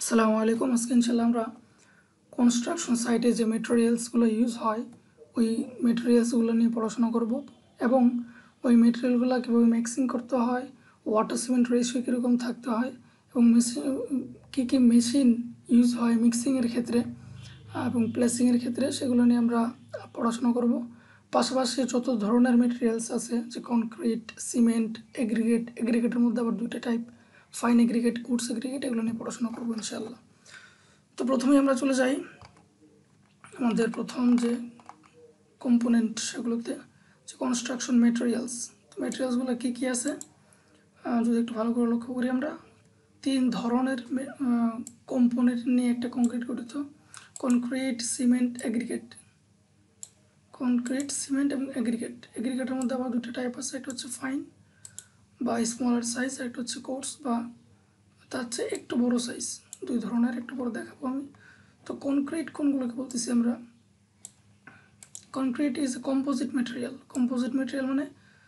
আসসালামু আলাইকুম। আজকে ইনশাল্লাহ আমরা কনস্ট্রাকশন সাইটে যে মেটেরিয়ালসগুলো ইউজ হয় ওই মেটেরিয়ালসগুলো নিয়ে পড়াশোনা করব এবং ওই মেটেরিয়ালগুলো কীভাবে মিক্সিং করতে হয়, ওয়াটার সিমেন্ট রেশিও কীরকম থাকতে হয় এবং মেশিন কী কী মেশিন ইউজ হয় মিক্সিংয়ের ক্ষেত্রে এবং প্লেসিংয়ের ক্ষেত্রে সেগুলো নিয়ে আমরা পড়াশোনা করব। পাশাপাশি যত ধরনের মেটেরিয়ালস আছে যে কনক্রিট, সিমেন্ট, এগ্রিগেটের মধ্যে আবার দুইটা type, fine aggregate, coarse aggregate, এগুলো নিয়ে পড়াশোনা করবো ইনশাআল্লাহ। তো প্রথমেই আমরা চলে যাই আমাদের প্রথম যে কম্পোনেন্ট সেগুলোতে, যে কনস্ট্রাকশন মেটেরিয়ালস। তো মেটেরিয়ালসগুলো কী কী আছে যদি একটু ভালো করে লক্ষ্য করি, আমরা তিন ধরনের কম্পোনেন্ট নিয়ে একটা কংক্রিট গঠিত: concrete, cement, aggregate. Concrete, cement এবং এগ্রিগেট। এগ্রিগেটের মধ্যে আবার দুটো টাইপ আছে, একটা হচ্ছে ফাইন বা স্মলার সাইজ, একটা হচ্ছে কোর্স বা তার চেয়ে একটু বড় সাইজ। দুই ধরনের, একটু বড় দেখাবো আমি। তো কনক্রিট কোনগুলোকে বলতেছি আমরা? Concrete is a composite material. Composite material মানে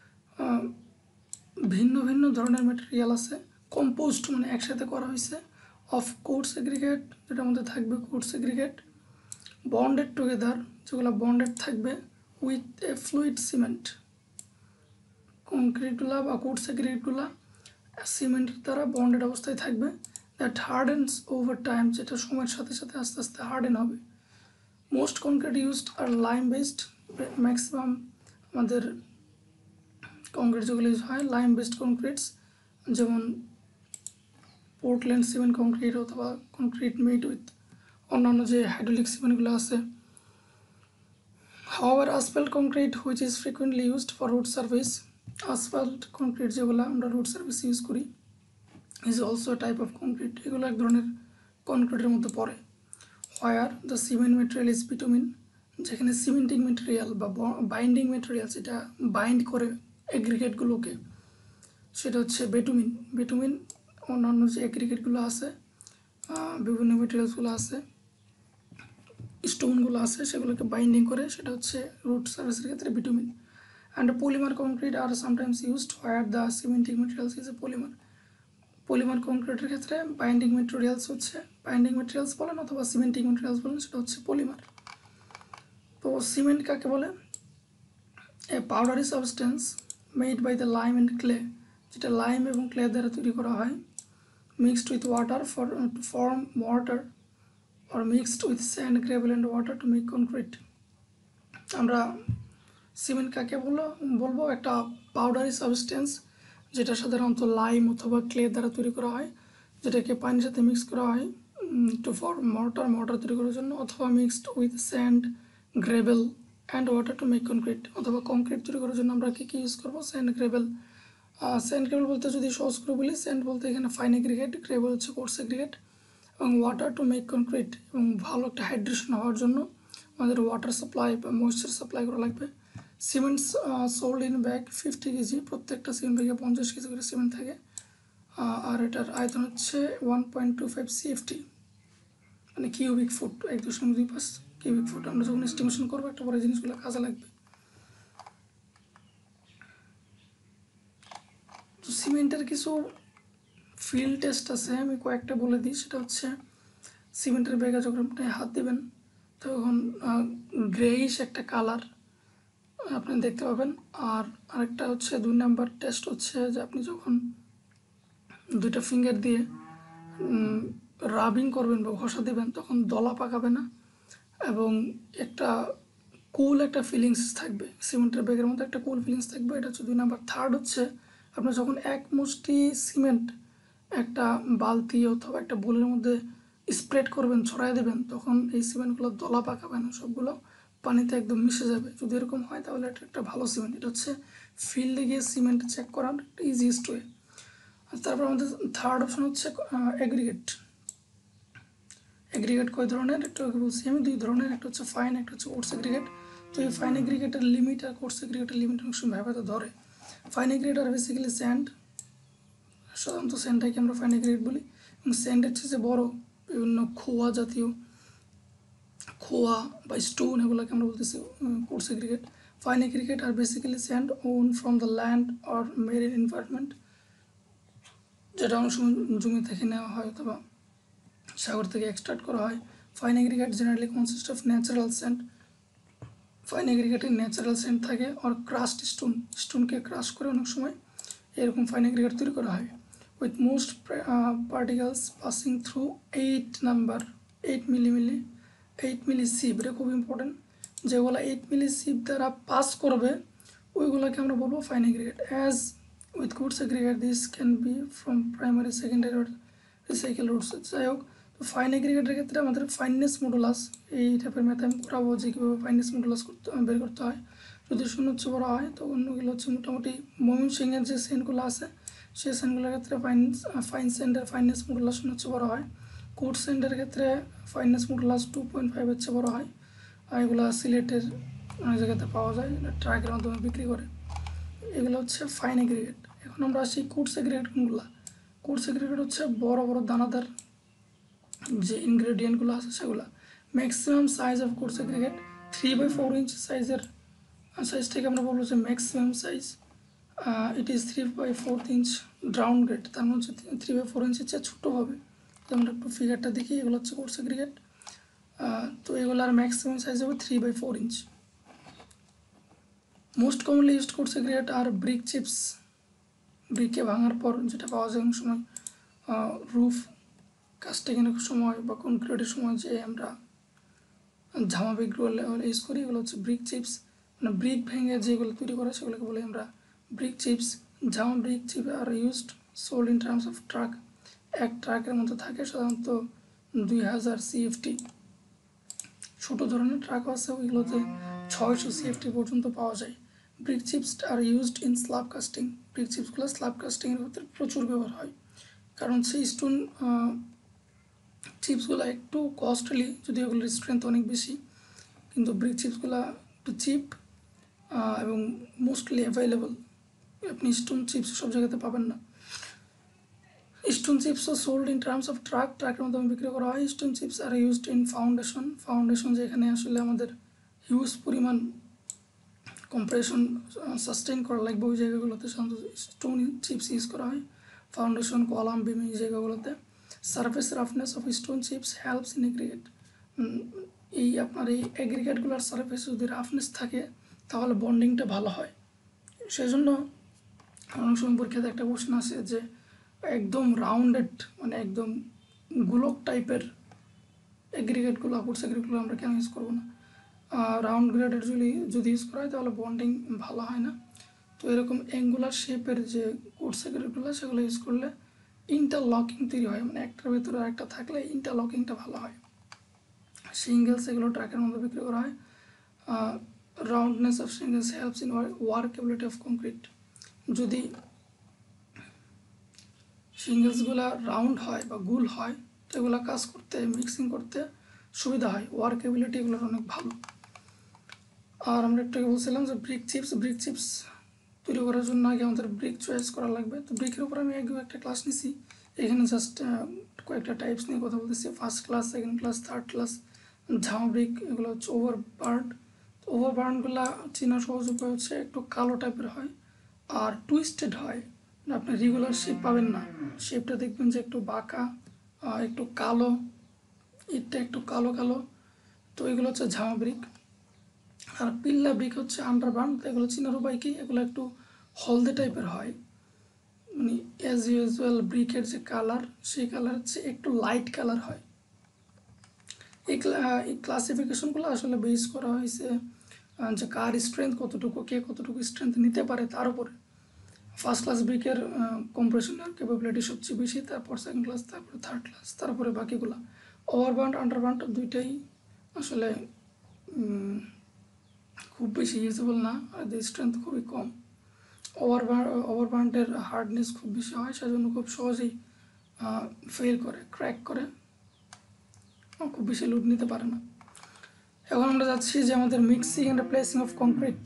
ভিন্ন ভিন্ন ধরনের মেটেরিয়াল আছে, কম্পোজড মানে একসাথে করা হয়েছে, অফ কোর্স এগ্রিগেট, যেটার মধ্যে থাকবে কোর্স এগ্রিগেট, বন্ডেড টুগেদার, যেগুলো বন্ডেড থাকবে উইথ এ ফ্লুইড সিমেন্ট। কংক্রিটগুলা বা কোর্স এগ্রিগেটগুলা সিমেন্টের দ্বারা বন্ডেড অবস্থায় থাকবে, দ্যাট হার্ডেন্স ওভার টাইম, যেটা সময়ের সাথে সাথে আস্তে আস্তে হার্ডেন হবে। Most concrete used are lime based. Maximum আমাদের কংক্রিট যেগুলো ইউজ হয় লাইম বেসড কংক্রিটস, যেমন পোর্টল্যান্ড সিমেন্ট কংক্রিট অথবা কংক্রিট মেড উইথ অন্যান্য যে হাইড্রোলিক সিমেন্টগুলো আছে। However asphalt concrete which is frequently used for road service. Asphalt concrete যেগুলো আমরা রোড সার্ভিস ইউজ করি is also a type of concrete. এগুলো এক ধরনের কংক্রিটের মধ্যে পড়ে। Where the cement material is bitumen, যেখানে সিমেন্টিং মেটেরিয়াল বা বাইন্ডিং মেটেরিয়াল যেটা বাইন্ড করে এগ্রিগেটগুলোকে, সেটা হচ্ছে বেটুমিন। বেটুমিন অন্যান্য যে এগ্রিগেটগুলো আছে, বিভিন্ন মেটেরিয়ালসগুলো আছে, স্টোনগুলো আছে, সেগুলোকে বাইন্ডিং করে, সেটা হচ্ছে রোড সার্ভিসের ক্ষেত্রে বিটুমিন। অ্যান্ড পলিমার কংক্রিট আর sometimes used where the cementing materials is a polymer. Polymer কংক্রিটের ক্ষেত্রে বাইন্ডিং মেটেরিয়ালস হচ্ছে, বাইন্ডিং মেটেরিয়ালস বলেন অথবা সিমেন্টিং মেটেরিয়ালস বলেন, সেটা হচ্ছে পলিমার। তো সিমেন্ট কাকে বলে? A powdery substance made by the lime and clay, যেটা লাইম এবং ক্লে দ্বারা তৈরি করা হয়, mixed with water for to form water or mixed with sand, gravel and water to make concrete. আমরা সিমেন্ট কাকে বলবো? একটা পাউডারি সাবস্টেন্স, যেটা সাধারণত লাইম অথবা ক্লে দ্বারা তৈরি করা হয়, যেটাকে পানির সাথে মিক্স করা হয় টু ফর্ম মর্টার তৈরি করার জন্য, অথবা mixed with sand, gravel and water to make concrete. অথবা কংক্রিট তৈরি করার জন্য আমরা কী কী ইউজ করবো? Sand, gravel. স্যান্ড গ্রেভেল বলতে যদি সহজ করে বলি, স্যান্ড বলতে এখানে ফাইন এগ্রিগেট, গ্রেভেল হচ্ছে কোর্স এগ্রিগেট, এবং ওয়াটার টু মেক কনক্রিট, এবং ভালো একটা হাইড্রেশন হওয়ার জন্য আমাদের ওয়াটার সাপ্লাই বা ময়েশ্চার সাপ্লাই করা লাগবে। Cements sold in bag 50 kg, প্রত্যেকটা সিমেন্ট ব্যাগে 50 কেজি করে সিমেন্ট থাকে। আর এটার আয়তন হচ্ছে 1.25 CFT, মানে কিউবিক ফুট, 1.25 কিউবিক ফুট। আমরা যখন এস্টিমেশন করবো একটা পরে জিনিসগুলো কাজে লাগবে। তো সিমেন্টের কিছু ফিল্ড টেস্ট আছে, আমি কয়েকটা বলে দিই। সেটা হচ্ছে সিমেন্টের ব্যাগে যখন আপনি হাত দেবেন তখন গ্রেইশ একটা কালার আপনি দেখতে পাবেন। আর আরেকটা হচ্ছে 2 নাম্বার টেস্ট হচ্ছে যে আপনি যখন দুইটা ফিঙ্গার দিয়ে রাবিং করবেন বা ঘষা দেবেন তখন দলা পাকাবে না এবং একটা কুল একটা ফিলিংস থাকবে, সিমেন্টের ব্যাগের মধ্যে একটা কুল ফিলিংস থাকবে। এটা হচ্ছে 2 নাম্বার। থার্ড হচ্ছে আপনি যখন এক মুষ্টি সিমেন্ট একটা বালতি অথবা একটা বোলের মধ্যে স্প্রেড করবেন, ছড়াই দেবেন, তখন এই সিমেন্টগুলো দলা পাকাবে না, সবগুলো পানিতে একদম মিশে যাবে। যদি এরকম হয় তাহলে এটা একটা ভালো সিমেন্ট। এটা হচ্ছে ফিল্ডে গিয়ে সিমেন্ট চেক করার একটা ইজিয়েস্ট ওয়ে। তারপর আমাদের থার্ড অপশন হচ্ছে এগ্রিগেট। এগ্রিগেট কয় ধরনের? একটা বলছি আমি 2 ধরনের, একটা হচ্ছে ফাইন, একটা হচ্ছে কোর্স এগ্রিগেট। তো এই ফাইন এগ্রিগেটের লিমিট আর কোর্স এগ্রিগেটের লিমিট অনেক সময় ভেবে ধরে। ফাইন এগ্রিগেট আর বেসিক্যালি স্যান্ড, সাধারণত স্যান্ডটাকে আমরা ফাইন এগ্রিগেট বলি, এবং স্যান্ডের চেয়ে যে বড় বিভিন্ন খোয়া জাতীয়, খোয়া বা স্টোন, এগুলোকে আমরা বলতেছি কোর্স এগ্রিগেট। ফাইন এগ্রিগেট আর basically sand won from the land or marine environment, যেটা অনেক সময় জমি থেকে নেওয়া হয় অথবা সাগর থেকে এক্সট্রাক্ট করা হয়। Fine aggregate generally consist of natural sand, fine এগ্রিগেটে ন্যাচারাল স্যান্ড থাকে, আর ক্রাস্ট স্টোনকে ক্রাশ করে অনেক সময় এরকম ফাইন এগ্রিগেট তৈরি করা হয়। With most particles passing through 8 milli sieve, এটা খুব ইম্পর্টেন্ট। যেগুলো 8 মিলি সিপ দ্বারা পাস করবে ওইগুলোকে আমরা বলবো fine aggregate. As with coarse aggregate this can be from primary secondary or recycle routes. যাই হোক, তো ফাইন এগ্রিগেটের ক্ষেত্রে আমাদের ফাইননেস মডুলাস এই টাইপের ম্যাথ আমি করাবো যে কীভাবে ফাইননেস মডুলাস বের করতে হয়। যদি শূন্যচ্ছ বড় হয় তো অন্যগুলো হচ্ছে মোটামুটি ময়মনসিংহের যে সেন্টগুলো আছে সেই সেন্টগুলোর ক্ষেত্রে ফাইন সেন্টের ফাইননেস মডুলাস শূন্যচ্ছ বড় হয়। কোড সেন্টের ক্ষেত্রে ফাইননেস মডুলাস 2.5 চেয়ে বড় হয়। আর এগুলো সিলেটের অনেক জায়গাতে পাওয়া যায়, ট্রাকের মাধ্যমে বিক্রি করে। এগুলো হচ্ছে ফাইন এগ্রিগেট। এখন আমরা আসি কোডস এগ্রিগেট কোনগুলো। কোডস এগ্রিগেট হচ্ছে বড় বড় দানাদার যে ইনগ্রেডিয়েন্টগুলো আছে সেগুলো। Maximum size of coarse aggregate 3/4 inch সাইজের সাইজটাকে আমরা বলবো যে maximum size. It is 3/4 inch round grade, তার মানে হচ্ছে 3/4 ইঞ্চের চেয়ে ছোটো হবে। আমরা একটু ফিগারটা দেখি, এগুলো হচ্ছে কোডস এগ্রিগেট। তো এগুলোর ম্যাক্সিমাম সাইজ হবে 3/4 inch. Most commonly used coarse aggregate are brick chips. ব্রিকে ভাঙার পর যেটা পাওয়া যায় অনেক সময় রুফ কাস্টিংয়ের সময় বা কনক্রিটের সময় যে আমরা ঝামা ব্রিকগুলো ইউজ করি, এগুলো হচ্ছে ব্রিক চিপস। মানে ব্রিক ভেঙে যেগুলো তৈরি করে সেগুলোকে বলি আমরা ব্রিক চিপস। ঝামা brick chip are used sold in terms of truck. এক ট্রাকের মতো থাকে সাধারণত 2000 CFT। ছোটো ধরনের ট্রাক আছে ওইগুলোতে 600 CFT পর্যন্ত পাওয়া যায়। Brick chips are used in slab casting. Brick চিপসগুলো স্ল্যাব কাস্টিংয়ের ক্ষেত্রে প্রচুর ব্যবহার হয়, কারণ সেই স্টোন চিপসগুলো একটু কস্টলি, যদি ওগুলোর স্ট্রেংথ অনেক বেশি, কিন্তু ব্রিক চিপসগুলো একটু চিপ এবং মোস্টলি অ্যাভেলেবল। আপনি স্টোন চিপস সব জায়গাতে পাবেন না। স্টোন চিপসও সোল্ড ইন টার্মস অফ ট্রাকের মাধ্যমে বিক্রি করা হয়। Stone chips are used in foundation যেখানে আসলে আমাদের হিউজ পরিমাণ কম্প্রেশন সাস্টেইন করা লাগবে, ওই জায়গাগুলোতে সাধারণত স্টোন চিপস ইউজ করা হয়। ফাউন্ডেশন, কলাম, বিম এই জায়গাগুলোতে। Surface roughness of stone chips helps in aggregate. এই আপনার এই এগ্রিগেটগুলোর সারফেস যদি রাফনেস থাকে তাহলে বন্ডিংটা ভালো হয়। সেজন্য অনেক সময় পরীক্ষাতে একটা কোশ্চেন আসে যে একদম রাউন্ডেড মানে একদম গোলক টাইপের এগ্রিগেটগুলো কোডস এগ্রিগেটগুলো আমরা কেন ইউজ করবো না। রাউন্ড গ্রেডের যদি ইউজ করা হয় তাহলে বন্ডিং ভালো হয় না। তো এরকম অ্যাঙ্গুলার শেপের যে কোডস এগ্রিগেটগুলো সেগুলো ইউজ করলে ইন্টারলকিং তৈরি হয়, মানে একটার ভেতরে একটা থাকলে ইন্টারলকিংটা ভালো হয়। সিঙ্গেলস এগুলো ট্রাকের মধ্যে বিক্রি করা হয়। Roundness of shingles helps in workability of concrete. যদি সিঙ্গেলসগুলো রাউন্ড হয় বা গোল হয় তো এগুলো কাজ করতে মিক্সিং করতে সুবিধা হয়, ওয়ার্কেবিলিটি এগুলোর অনেক ভালো। আর আমরা একটু বলছিলাম যে ব্রিক চিপস তৈরি করার জন্য আগে আমাদের ব্রিক চয়েস করা লাগবে। তো ব্রিকের উপর আমি আগে একটা ক্লাস নিছি, এখানে জাস্ট কয়েকটা টাইপস নিয়ে কথা বলতেছি। First class, second class, third class. ঝামা ব্রিক এগুলো হচ্ছে ওভারবার্নগুলো চেনার সহজ উপায় হচ্ছে একটু কালো টাইপের হয় আর টুইস্টেড হয়, আপনি রেগুলার শেপ পাবেন না। শেপটা দেখবেন যে একটু বাঁকা, একটু কালো, ইটটা একটু কালো কালো। তো এগুলো হচ্ছে ঝামা ব্রিক। আর পিল্লা ব্রিক হচ্ছে আন্ডারবার্ন। তো এগুলো চিনার উপায় কি, এগুলো একটু হলদে টাইপের হয়, মানে অ্যাজ ইউজুয়াল ব্রিকের যে কালার সেই কালার হচ্ছে একটু লাইট কালার হয়। এই ক্লাসিফিকেশনগুলো আসলে বেস করা হয়েছে যে কার স্ট্রেংথ কতটুকু, কে কতটুকু স্ট্রেংথ নিতে পারে তার উপরে। ফার্স্ট ক্লাস ব্রিকের কম্প্রেশনের ক্যাপাবিলিটি সবচেয়ে বেশি, তারপর সেকেন্ড ক্লাস, তারপরে থার্ড ক্লাস, তারপরে বাকিগুলো। ওভারবার্ন আন্ডারবার্ন দুইটাই আসলে খুব বেশি ইউজেবল না, আর এদের স্ট্রেংথ খুবই কম। ওভারবার্নের হার্ডনেস খুব বেশি হয়, সেজন্য খুব সহজেই ফেল করে, ক্র্যাক করে, খুব বেশি লোড নিতে পারে না। এখন আমরা যাচ্ছি যে আমাদের mixing and placing of concrete.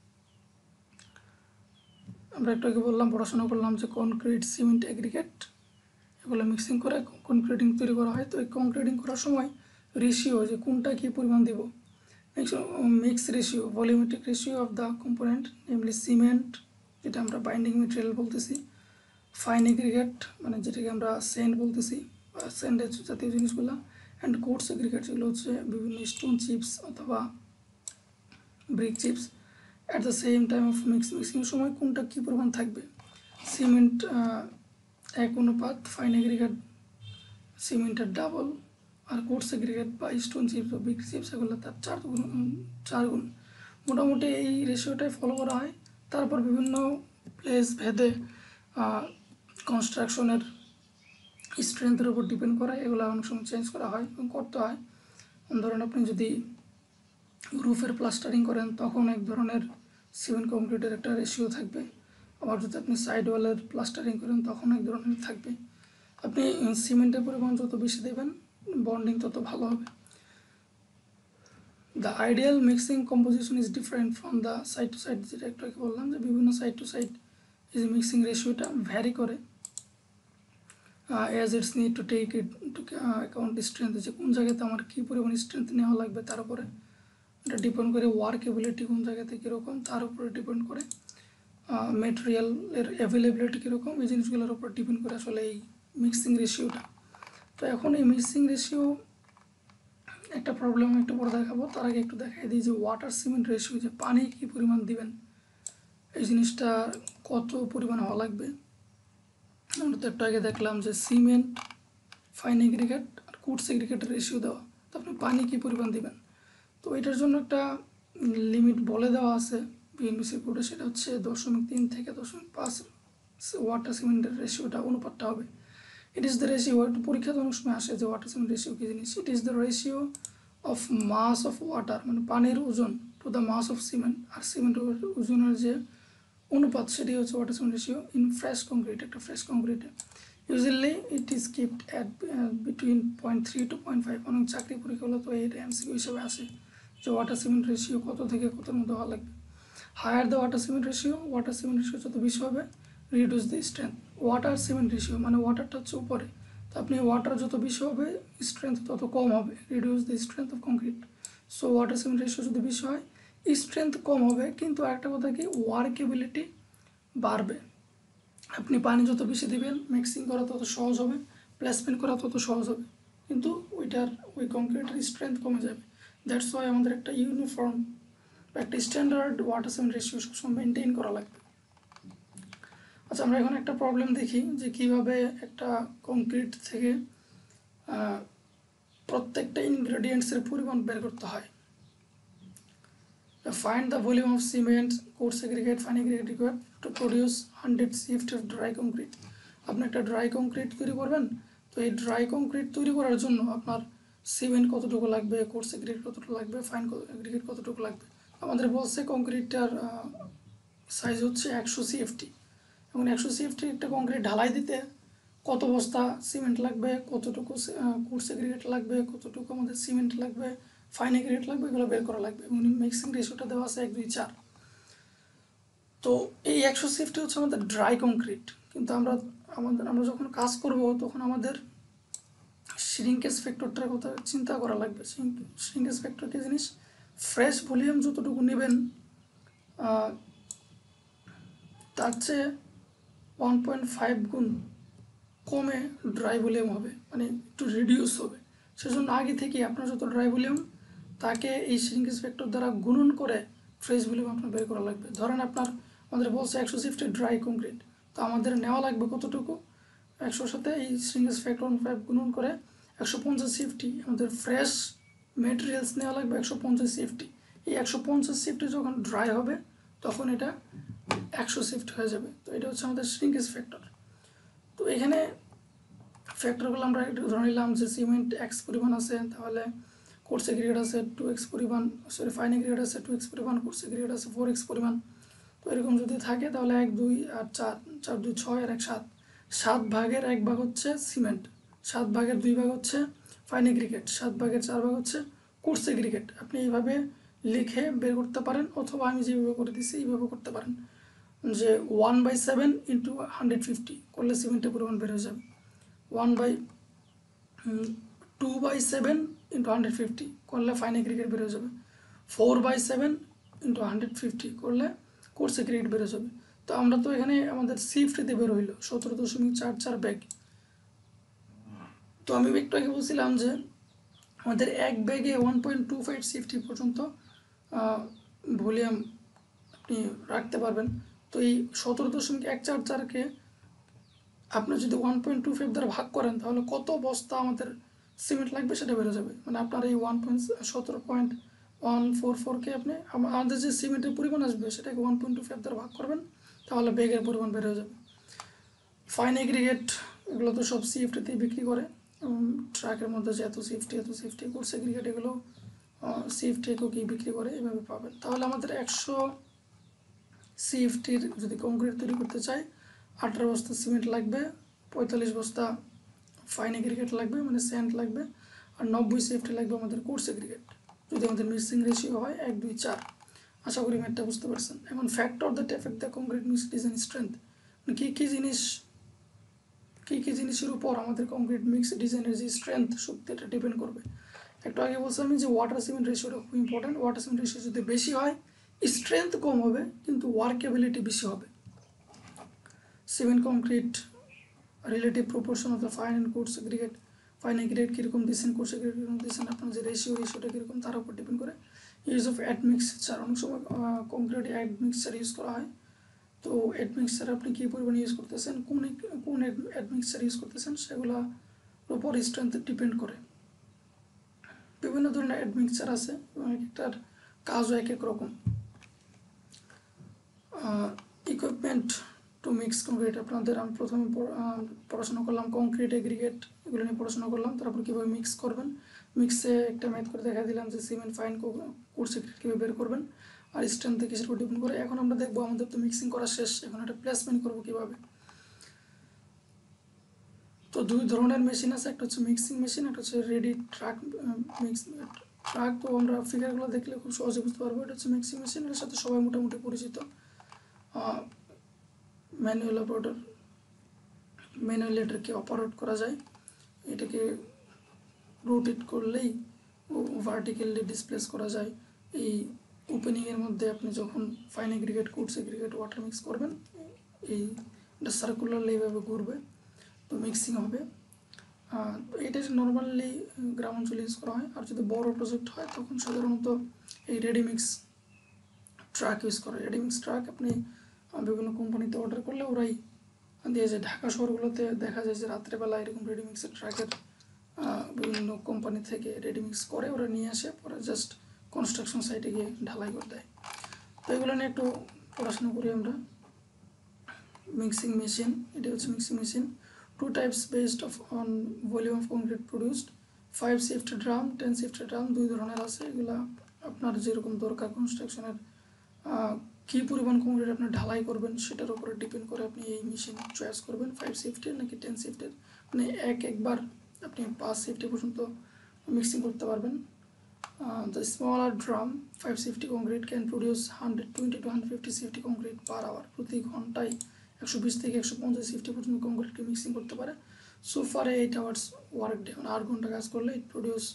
আমরা একটু আগে বললাম, পড়াশোনা করলাম যে কনক্রিট, সিমেন্ট, এগ্রিগেট এগুলো মিক্সিং করে কনক্রিটিং তৈরি করা হয়। তো এই কনক্রিটিং করার সময় রেশিও, যে কোনটা কী পরিমাণ দেব, mix ratio, volumetric ratio of the component, namely cement যেটা আমরা বাইন্ডিং মেটেরিয়াল বলতেছি, ফাইন এগ্রিগেট মানে যেটাকে আমরা সেন্ট বলতেছি, স্যান্ডউইচ জাতীয় জিনিসগুলো, অ্যান্ড কোর্স এগ্রিগেট যেগুলো হচ্ছে বিভিন্ন স্টোন চিপস অথবা brick chips. At the same time of মিক্সিংয়ের সময় কোনটা কী পরিমাণ থাকবে, সিমেন্ট 1 অনুপাত, ফাইন এগ্রিগেট সিমেন্টের ডাবল, আর কোর্স এগ্রিগেট বা স্টোন চিপস বা ব্রিক চিপস এগুলো তার 4 গুণ। মোটামুটি এই রেশিওটাই ফলো করা হয়। তারপর বিভিন্ন প্লেস ভেদে কনস্ট্রাকশনের স্ট্রেংথের উপর ডিপেন্ড করে এগুলো অনেক সময় চেঞ্জ করা হয় এবং করতে হয়। ধরুন আপনি যদি রুফের প্লাস্টারিং করেন তখন এক ধরনের সিমেন্ট কংক্রিটের একটা রেশিও থাকবে, আবার যদি আপনি সাইড ওয়ালের প্লাস্টারিং করেন তখন এক ধরনের থাকবে। আপনি সিমেন্টের পরিমাণ যত বেশি দেবেন বন্ডিং তত ভালো হবে। The ideal mixing composition is different from the site to site, যেটা একটু আগে বললাম যে বিভিন্ন সাইড টু সাইড এই যে মিক্সিং রেশিওটা ভ্যারি করে as it's need to take it to account strength, যে কোন জায়গাতে আমার কী পরিমাণ স্ট্রেংথ নেওয়া লাগবে তার উপরে এটা ডিপেন্ড করে, ওয়ার্কেবিলিটি কোন জায়গাতে কীরকম তার উপরে ডিপেন্ড করে, মেটেরিয়ালের অ্যাভেলেবিলিটি কীরকম এই জিনিসগুলোর উপর ডিপেন্ড করে আসলে এই মিক্সিং রেশিওটা। তো এখন এই মিক্সিং রেশিও একটা প্রবলেম একটু পরে দেখাবো, তার আগে একটু দেখাই দিই যে ওয়াটার সিমেন্ট রেশিও, যে পানি কী পরিমাণ দিবেন এই জিনিসটা কত পরিমাণ হওয়া লাগবে। আমরা তো একটু আগে দেখলাম যে সিমেন্ট, ফাইন এগ্রিগেট আর কোর্স এগ্রিগেটের রেশিও দেওয়া, তো আপনি পানি কী পরিমাণ দিবেন। তো এটার জন্য একটা লিমিট বলে দেওয়া আছে বিএনবিসি কোডে, সেটা হচ্ছে 0.3 থেকে 0.5 ওয়াটার সিমেন্টের রেশিওটা অনুপাতটা হবে। ইট ইজ দ্য রেশিও, একটু পরীক্ষাতে অনেক সময় আসে যে ওয়াটার সিমেন্ট রেশিও কী জিনিস। It is the ratio of mass of water, মানে পানির ওজন, to the mass of cement, আর সিমেন্টের ওজনের যে অনুপাত সেটি হচ্ছে water cement ratio in fresh concrete, একটা ফ্রেশ কংক্রিটে। Usually it is kept at between 0.3 to 0.5। অনেক চাকরি পরীক্ষাগুলো তো এই এমসিকিউ হিসেবে আসে যে ওয়াটার সিমেন্ট রেশিও কত থেকে কতর মধ্যে হওয়া লাগবে। Higher the water cement ratio, water cement ratio যত বেশি হবে reduce the strength. Water cement ratio মানে ওয়াটারটা হচ্ছে উপরে, তো আপনি ওয়াটার যত বেশি হবে স্ট্রেংথ তত কম হবে, reduce the strength of concrete. So water cement ratio যদি বেশি হয় স্ট্রেংথ কম হবে, কিন্তু একটা কথা কি ওয়ার্কেবিলিটি বাড়বে। আপনি পানি যত বেশি দেবেন মিক্সিং করা তত সহজ হবে, প্লেসমেন্ট করা তত সহজ হবে, কিন্তু ওই কংক্রিটের স্ট্রেংথ কমে যাবে। দ্যাটস ওয়াই আমাদের একটা ইউনিফর্ম বা একটা স্ট্যান্ডার্ড ওয়াটার সিমেন্ট রেশিও সবসময় মেনটেন করা লাগবে। আচ্ছা, আমরা এখন একটা প্রবলেম দেখি যে কীভাবে একটা কংক্রিট থেকে প্রত্যেকটা ইনগ্রেডিয়েন্টসের পরিমাণ বের করতে হয়। Find the volume of cement, coarse aggregate, fine aggregate required to produce 100 CFT of dry concrete. আপনি একটা ড্রাই কংক্রিট তৈরি করবেন, তো এই ড্রাই কংক্রিট তৈরি করার জন্য আপনার সিমেন্ট কতটুকু লাগবে, কোর্স এগ্রিগেট কতটুকু লাগবে, ফাইন এগ্রিগেট কতটুকু লাগবে। আমাদের বলছে কংক্রিটটার সাইজ হচ্ছে 100 CFT, এবং 100 CFT একটা কংক্রিট ঢালাই দিতে কত বস্তা সিমেন্ট লাগবে, কতটুকু কোর্স এগ্রিগেট লাগবে, কতটুকু আমাদের সিমেন্ট লাগবে, ফাইন এগ্রিগেট লাগবে, এগুলো বের করা লাগবে, এবং মিক্সিং রেশিওটা দেওয়া আছে 1, 2, 4। তো এই 100 CFT হচ্ছে আমাদের ড্রাই কংক্রিট, কিন্তু আমরা যখন কাজ করব তখন আমাদের শ্রিঙ্কেজ ফ্যাক্টরটার কথা চিন্তা করা লাগবে। শ্রিঙ্কেজ ফ্যাক্টর কি জিনিস, ফ্রেশ ভলিউম যতটুকু নেবেন তার চেয়ে 1.5 গুণ কমে ড্রাই ভলিউম হবে, মানে একটু রিডিউস হবে। সেজন্য আগে থেকে আপনার যত ড্রাই ভলিউম তাকে এই শ্রিঙ্কেজ ফ্যাক্টর দ্বারা গুণন করে ফ্রেশ ভলিউম আপনার বের করা লাগবে। ধরেন আমাদের বলছে 100 CFT ড্রাই কংক্রিট, তো আমাদের নেওয়া লাগবে কতটুকু, 100 সাথে এই শ্রিঙ্কেজ ফ্যাক্টর 5 গুণন করে 150 CFT আমাদের ফ্রেশ মেটেরিয়ালস নেওয়া লাগবে 150 CFT। এই 150 CFT যখন ড্রাই হবে তখন এটা 100 CFT হয়ে যাবে। তো এটা হচ্ছে আমাদের শ্রিঙ্কেজ ফ্যাক্টর। তো এখানে ফ্যাক্টরগুলো আমরা একটু ধরে নিলাম যে সিমেন্ট এক্স পরিমাণ আছে, তাহলে কোর্স এগ্রিগেট আছে 2x পরিমাণ, ফাইন এগ্রিগেট আছে 2x পরিমাণ, কোর্স এগ্রিগেট আছে 4x পরিমাণ। তো এরকম যদি থাকে তাহলে 1, 2 আর 4, 4, 2, 6 আর 1, 7, 7 ভাগের 1 ভাগ হচ্ছে সিমেন্ট, 7 ভাগের 2 ভাগ হচ্ছে ফাইন এগ্রিগেট, 7 ভাগের 4 ভাগ হচ্ছে কোর্স এগ্রিগেট। আপনি এইভাবে লিখে বের করতে পারেন, অথবা আমি যেভাবে করে দিচ্ছি এইভাবে করতে পারেন যে 1/7 × 150 করলে সিমেন্টের পরিমাণ বের হয়ে যাবে, 2/7 × 150 করলে ফাইন এগ্রিগেট বের হয়ে যাবে, 4/7 × 150 করলে কোর্স এগ্রিগেট বের হয়ে যাবে। তো আমরা তো এখানে আমাদের সিফটিতে বের হইল 17.44 ব্যাগ। তো আমি একটু আগে বলছিলাম যে আমাদের এক ব্যাগে 1.25 CFT পর্যন্ত ভলিউম আপনি রাখতে পারবেন। তো এই 17.144কে আপনি যদি 1.25 দ্বারা ভাগ করেন তাহলে কত বস্তা আমাদের সিমেন্ট লাগবে সেটা বেরো যাবে। মানে আপনার এই 17.144কে আপনি আমাদের যে সিমেন্টের পরিমাণ আসবে সেটাকে 1.25 দ্বারা ভাগ করবেন, তাহলে ব্যাগের পরিমাণ বের হয়ে যাবে। ফাইন এগ্রিগেট এগুলো তো সব সিএফটিতেই বিক্রি করে, ট্রাকের মধ্যে যে এত সিএফটি কোর্স এগ্রিগেট এগুলো সিএফটিকেও কি বিক্রি করে, এভাবে পাবেন। তাহলে আমাদের 100 সিএফটির যদি কংক্রিট তৈরি করতে চাই 18 বস্তা সিমেন্ট লাগবে, 45 বস্তা ফাইন এগ্রিগেট লাগবে মানে স্যান্ড লাগবে, আর 90 সিএফটি লাগবে আমাদের কোর্স এগ্রিগেট। যদি আমাদের মিক্সিং রেশিও হয় 1, 2, 4। আশা করি ম্যাথটা বুঝতে পারছেন। এখন factor that affect the concrete mix design strength, কী কী জিনিসের উপর আমাদের কংক্রিট মিক্স ডিজাইনের যে স্ট্রেংথ শক্তি এটা ডিপেন্ড করবে। একটু আগে বলছিলাম যে ওয়াটার সিমেন্ট রেশিওটা খুব ইম্পর্টেন্ট। ওয়াটার সিমেন্ট রেশিও যদি বেশি হয় স্ট্রেংথ কম হবে কিন্তু ওয়ার্কেবিলিটি বেশি হবে। Cement concrete relative proportion of the fine and coarse aggregate, fine aggregate কীরকম দিচ্ছেন, কোর্স এগ্রিগেট কীরকম দিচ্ছেন, আপনার যে রেশিওটা কীরকম তার উপর ডিপেন্ড করে। ইউজ অফ অ্যাডমিক্সচার, অনেক সময় কংক্রিট অ্যাডমিক্সচার ইউজ করা হয়। তো অ্যাডমিক্সচার আপনি কী পরিমাণে ইউজ করতেছেন, কোন অ্যাডমিক্সচার ইউজ করতেছেন সেগুলোর উপর স্ট্রেংথ ডিপেন্ড করে। বিভিন্ন ধরনের অ্যাডমিক্সচার আছে এবং এক একটার কাজও এক এক রকম। ইকুইপমেন্ট টু মিক্স কংক্রিট, আপনাদের আমি প্রথমে পড়াশোনা করলাম কংক্রিট এগ্রিগেট এগুলো নিয়ে পড়াশোনা করলাম। তারপর কীভাবে মিক্স করবেন, মিক্সে একটা ম্যাথ করে দেখা দিলাম যে সিমেন্ট ফাইন কোর্স এগ্রিগেট কীভাবে বের করবেন আর স্ট্রেংথ কিসের উপর ডিপেন্ড করে। এখন আমরা দেখবো আমাদের তো মিক্সিং করা শেষ, এখন একটা প্লেসমেন্ট করবো কীভাবে। তো দুই ধরনের মেশিন আছে, একটা হচ্ছে মিক্সিং মেশিন, একটা হচ্ছে রেডি ট্রাক ট্রাক। তো আমরা ফিগারগুলো দেখলে খুব সহজে বুঝতে পারবো এটা হচ্ছে মিক্সিং মেশিন, এর সাথে সবাই মোটামুটি পরিচিত। ম্যানুয়ালি এটাকে অপারেট করা যায়, এটাকে রোটেট করলেই ভার্টিক্যালি ডিসপ্লেস করা যায়। এই ওপেনিংয়ের মধ্যে আপনি যখন fine aggregate coarse aggregate water mix করবেন এটা সার্কুলারলি এইভাবে ঘুরবে, তো মিক্সিং হবে। এটা নর্মালি গ্রাম অঞ্চলে ইউজ করা হয়। আর যদি বড় প্রজেক্ট হয় তখন সাধারণত এই রেডিমিক্স ট্রাক ইউজ করে। রেডিমিক্স ট্রাক আপনি বিভিন্ন কোম্পানিতে অর্ডার করলে ওরাই দিয়ে যায়। ঢাকা শহরগুলোতে দেখা যায় যে রাত্রেবেলা এরকম রেডিমিক্সের ট্রাকের বিভিন্ন কোম্পানি থেকে রেডিমিক্স করে ওরা নিয়ে আসে, পরে জাস্ট কনস্ট্রাকশন সাইটে গিয়ে ঢালাই করে দেয়। তো এগুলো নিয়ে একটু পড়াশোনা করি আমরা। মিক্সিং মেশিন, এটা হচ্ছে mixing machine. 2 types based on volume of concrete produced, 5 CFT drum, 10 CFT drum, দুই ধরনের আছে। এগুলা আপনার যেরকম দরকার কনস্ট্রাকশনের কী পরিমাণ কংক্রিট আপনি ঢালাই করবেন সেটার উপরে ডিপেন্ড করে আপনি এই মেশিন চয়েস করবেন 5 CFT নাকি 10 CFT। মানে একবার আপনি 5 CFT পর্যন্ত মিক্সিং করতে পারবেন। The smaller drum 5 CFT concrete can produce 120 to 150 CFT concrete per hour, প্রতি ঘন্টায় 120 থেকে 150 CFT পর্যন্ত কংক্রিটকে মিক্সিং করতে পারে। So far 8 hours work day, মানে 8 ঘন্টা কাজ করলে ইট প্রডিউস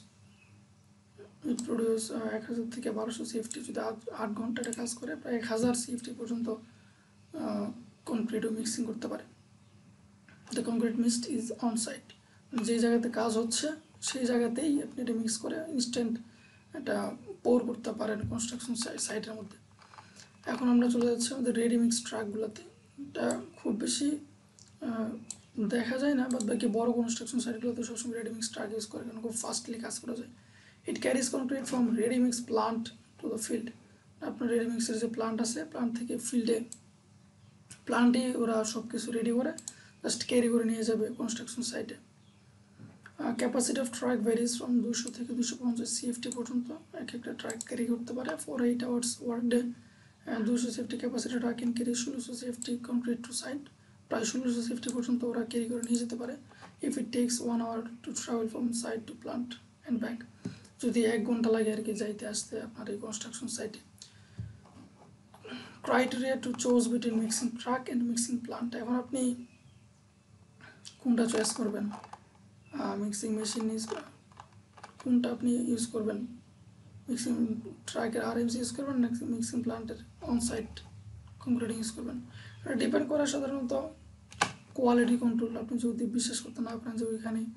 1000 থেকে 1200 CFT। যদি 8 ঘন্টাটা কাজ করে প্রায় 1000 CFT পর্যন্ত কংক্রিটও মিক্সিং করতে পারে। The concrete mixed is on site, যে জায়গাতে কাজ হচ্ছে সেই জায়গাতেই আপনি এটা মিক্স করে ইনস্ট্যান্ট এটা পোর করতে পারেন কনস্ট্রাকশন সাইটের মধ্যে। এখন আমরা চলে যাচ্ছি আমাদের রেডিমিক্স ট্রাকগুলোতে। এটা খুব বেশি দেখা যায় না, বাদ বাকি বড় কনস্ট্রাকশন সাইটগুলোতে সবসময় রেডিমিক্স ট্রাক ইউজ করে, কারণ খুব ফাস্টলি কাজ করা যায়। It carries concrete from ready mix plant to the field, আপনার রেডিমিক্সের যে প্লান্ট আছে প্লান্ট থেকে প্লান্টে ওরা সব কিছু রেডি করে জাস্ট ক্যারি করে নিয়ে যাবে কনস্ট্রাকশন সাইটে। Capacity of truck varies from 200 থেকে 250 CFT পর্যন্ত এক একটা ট্রাক ক্যারি করতে পারে for 8 hours work day. 200 CFT capacity truck can carry 1600 CFT concrete to site, প্রায় 1600 CFT পর্যন্ত ওরা ক্যারি করে নিয়ে যেতে পারে। If it takes 1 hour to travel from site to plant and back, যদি 1 ঘন্টা লাগে আর কি যাইতে আসতে আপনার এই কনস্ট্রাকশন সাইটে। Criteria to choose between mixing truck and mixing plant, এখন আপনি কোনটা চয়েস করবেন, মিক্সিং মেশিন কোনটা আপনি ইউজ করবেন, মিক্সিং ট্রাকের RMC ইউজ করবেন নাকি মিক্সিং প্লান্টের অনসাইট কংক্রিটিং ইউজ করবেন। এটা ডিপেন্ড করে সাধারণত কোয়ালিটি কন্ট্রোল। আপনি যদি বিশ্বাস করতে না পারেন যে ওইখানে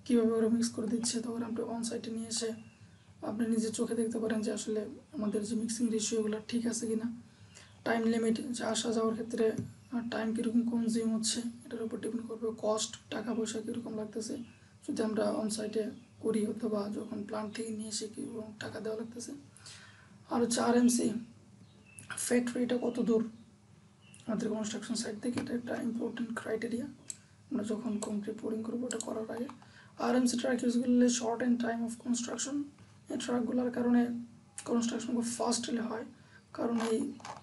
কীভাবে ওরা মিক্স করে দিচ্ছে, তখন আপনি অন সাইটে নিয়ে এসে আপনি নিজের চোখে দেখতে পারেন যে আসলে আমাদের যে মিক্সিং রেশিওগুলো ঠিক আছে কি না। টাইম লিমিট, যে আসা যাওয়ার ক্ষেত্রে টাইম কীরকম কনজিউম হচ্ছে এটার উপর ডিপেন্ড করবে। কস্ট, টাকা পয়সা কীরকম লাগতেছে যদি আমরা অন সাইটে করি, অথবা যখন প্লান্ট থেকে নিয়ে এসে কীরকম টাকা দেওয়া লাগতেছে। আর হচ্ছে RMC, ফ্যাক্টরিটা কত দূর আমাদের কনস্ট্রাকশন সাইট থেকে, এটা একটা ইম্পর্টেন্ট ক্রাইটেরিয়া আমরা যখন কংক্রিট পোরিং করবো এটা করার আগে। RMC ট্রাক ইউজ করলে short and time of construction, এই ট্রাকগুলোর কারণে কনস্ট্রাকশন খুব ফাস্টলি হয়, কারণ এই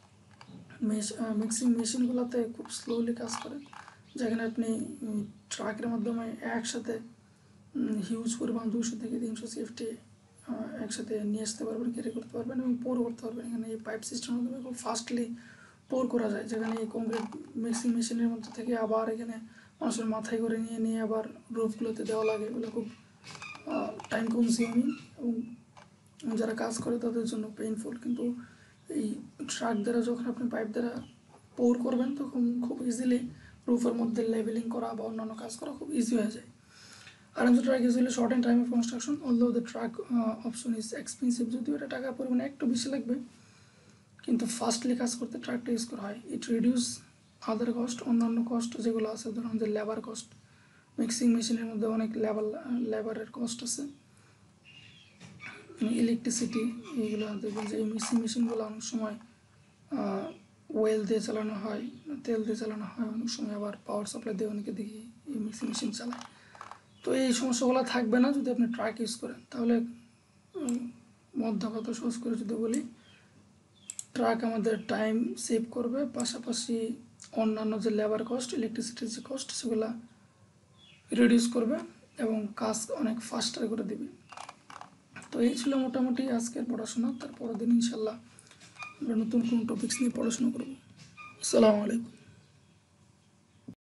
মিক্সিং মেশিনগুলোতে খুব স্লোলি কাজ করে, যেখানে আপনি ট্রাকের মাধ্যমে একসাথে হিউজ পরিমাণ 200 থেকে 300 CFT একসাথে নিয়ে আসতে পারবেন, ক্যারি করতে পারবেন এবং পোর করতে পারবেন। এখানে এই পাইপ সিস্টেমের মাধ্যমে খুব ফাস্টলি পোর করা যায়, যেখানে এই কংক্রিট মিক্সিং মেশিনের মধ্যে থেকে আবার এখানে মানুষের মাথায় করে নিয়ে নিয়ে আবার রুফগুলোতে দেওয়া লাগে, এগুলো খুব টাইম কনজিউমিং এবং যারা কাজ করে তাদের জন্য পেইনফুল। কিন্তু এই ট্রাক দ্বারা যখন আপনি পাইপ দ্বারা পোর করবেন তখন খুব ইজিলি রুফের মধ্যে লেভেলিং করা বা অন্যান্য কাজ করা খুব ইজি হয়ে যায়। RMC truck usually short and time of construction, although the truck option is expensive, যদিও এটা টাকার পরিমাণে একটু বেশি লাগবে, কিন্তু ফাস্টলি কাজ করতে ট্রাকটা ইউজ করা হয়। ইট রিডিউস আদার কস্ট, অন্যান্য কস্ট যেগুলো আছে, ধরুন যে লেবার কস্ট, মিক্সিং মেশিনের মধ্যে অনেক লেবারের কস্ট আছে, ইলেকট্রিসিটি, এইগুলো দেখবেন যে এই মিক্সিং মেশিনগুলো অনেক সময় ওয়েল দিয়ে চালানো হয়, তেল দিয়ে চালানো হয়, অনেক সময় আবার পাওয়ার সাপ্লাই দিয়ে অনেকে দেখি এই মিক্সিং মেশিন চালায়। তো এই সমস্যাগুলো থাকবে না যদি আপনি ট্রাক ইউজ করেন। তাহলে মধ্যে কথা সহজ করে যদি বলি, ট্রাক আমাদের টাইম সেভ করবে, পাশাপাশি অন্যান্য যে লেবার কস্ট, ইলেকট্রিসিটির যে কস্ট সেগুলো রিডিউস করবে এবং কাজ অনেক ফাস্টার করে দেবে। তো এই ছিল মোটামুটি আজকের পড়াশোনা। তারপরের দিন ইনশাল্লাহ আমরা নতুন কোনো টপিকস নিয়ে পড়াশোনা করব। আসসালামু আলাইকুম।